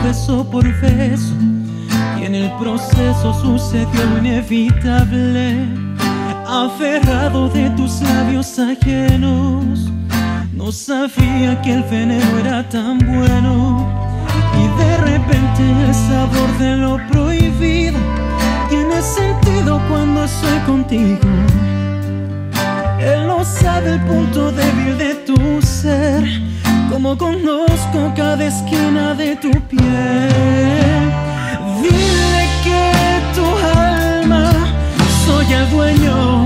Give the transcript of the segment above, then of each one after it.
beso por beso, y en el proceso sucedió lo inevitable. Aferrado de tus labios ajenos, no sabía que el veneno era tan bueno. Y de repente el sabor de lo prohibido tiene sentido cuando estoy contigo. Él no sabe el punto débil de tu ser, como conozco cada esquina de tu piel. Dile que tu alma soy el dueño,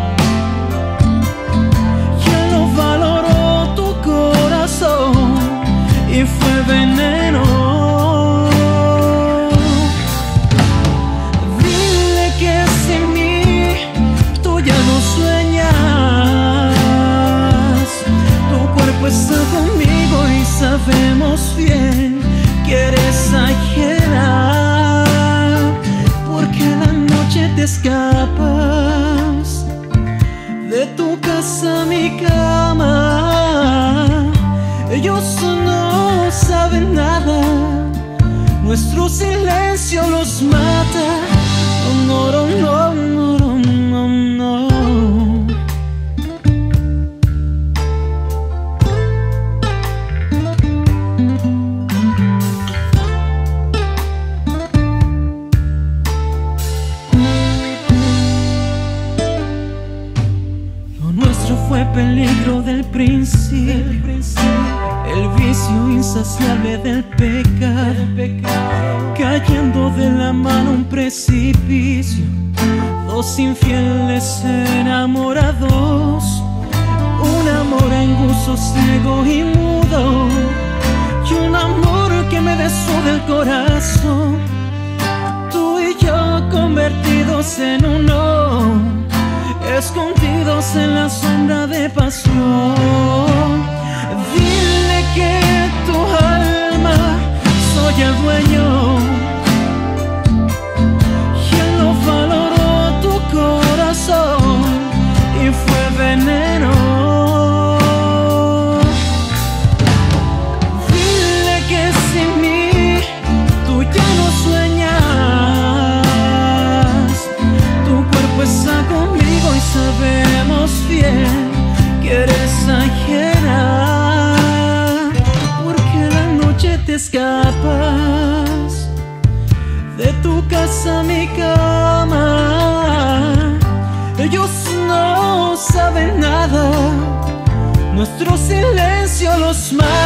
y él no valoró tu corazón y fue veneno. Dile que sin mí tú ya no sueñas, tu cuerpo está conmigo y sabemos bien que eres ajena, porque la noche te escapas de tu casa a mi cama. Ellos no saben nada, nuestro silencio los mata. No, no, no, no, no, no. Lo nuestro fue peligro del principio, el vicio insaciable del pecado, cayendo de la mano un precipicio. Dos infieles enamorados, un amor angusto, ciego y mudo, y un amor que me desnuda el corazón. Tú y yo convertidos en uno, escondidos en la sombra de pasión. Dile que tu alma soy el dueño, y él no valoró tu corazón y fue veneno. Dile que sin mí tú ya no sueñas, tu cuerpo está conmigo y sabemos bien que eres ajena, porque la noche te escapas de tu casa a mi cama. Ellos no saben nada, nuestro silencio los mata.